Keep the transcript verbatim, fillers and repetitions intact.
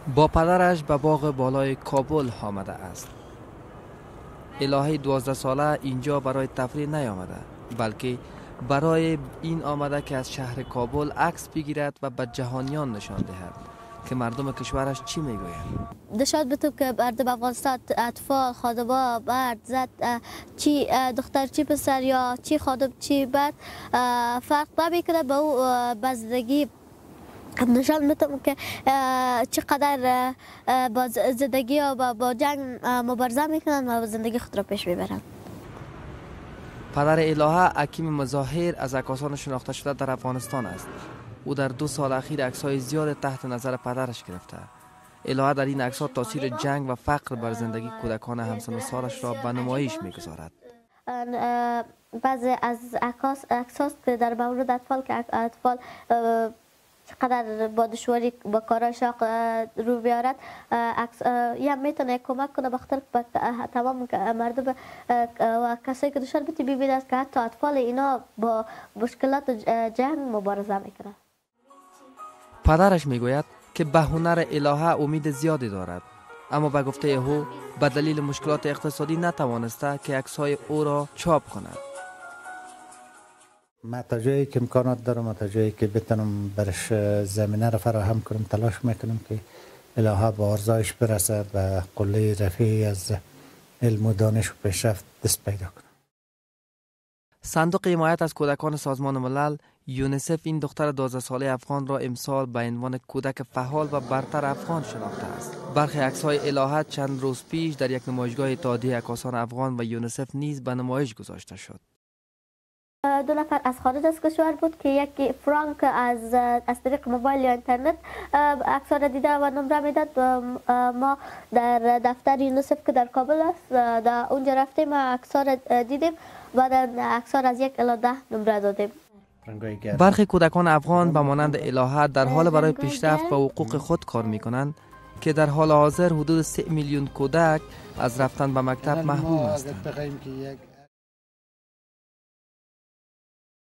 با پدرش به باغ بالای کابل آمده است. الهه دوازده ساله اینجا برای تفریح نیامده، بلکه برای این آمده که از شهر کابل عکس بگیرد و به جهانیان نشان دهد که مردم کشورش چی میگویند. نشان بده که مردم افغانستان، اطفال، خانما، مرد، زن، چی دختر چی پسر یا چی خانم چی مرد فرق نمیکنه با او به زندگی نشان میدم که چقدر با زندگی و با جنگ مبارزه میکنن و زندگی خود را پیش میبرن. پدر الهه حکیم مظاهر از عکاسان شناخته شده در افغانستان است. او در دو سال اخیر عکس‌های زیاد تحت نظر پدرش گرفته. الهه در این عکس‌ها تاثیر جنگ و فقر بر زندگی کودکان همسن و سالش را به نمایش میگذارد. بعضی از عکس‌ها که در مورد اطفال که اطفال چقدر با دشواری با کارهای شاق رو بیارد، یا میتونه کمک کنه بخاطر به تمام مردم و کسایی که دچار بی بی است که حتی اطفال اینا با مشکلات جنگ مبارزه میکنه. پدرش میگوید که به هنر الهه امید زیادی دارد، اما به گفته او به دلیل مشکلات اقتصادی نتوانسته که عکس‌های او را چاپ کند. ما تا جایی که امکانات دارم و تا جایی که بتونم برش زمینه را فراهم کنم تلاش میکنم که الهه با آرزویش برسه و قله رفیعی از علم و دانش و پیشرفت دست پیدا کنه. صندوق حمایت از کودکان سازمان ملل یونیسف این دختر دوازده ساله افغان را امسال به عنوان کودک فعال و برتر افغان شناخته است. برخی عکس‌های الهه چند روز پیش در یک نمایشگاه اتحادیه عکاسان افغان و یونیسف نیز به نمایش گذاشته شد. دو نفر از خارج از کشور بود که یکی فرانک از از طریق موبایل یا اینترنت عکس‌ها را دیده و نمره میداد. ما در دفتر یونیسف که در کابل است در اونجا رفتیم و عکس‌ها را دیدیم و عکس‌ها را از یک الی ده نمره دادیم. برخی کودکان افغان به مانند الهه در حال برای پیشرفت و حقوق خود کار میکنند که در حال حاضر حدود سه میلیون کودک از رفتن به مکتب محروم هستند.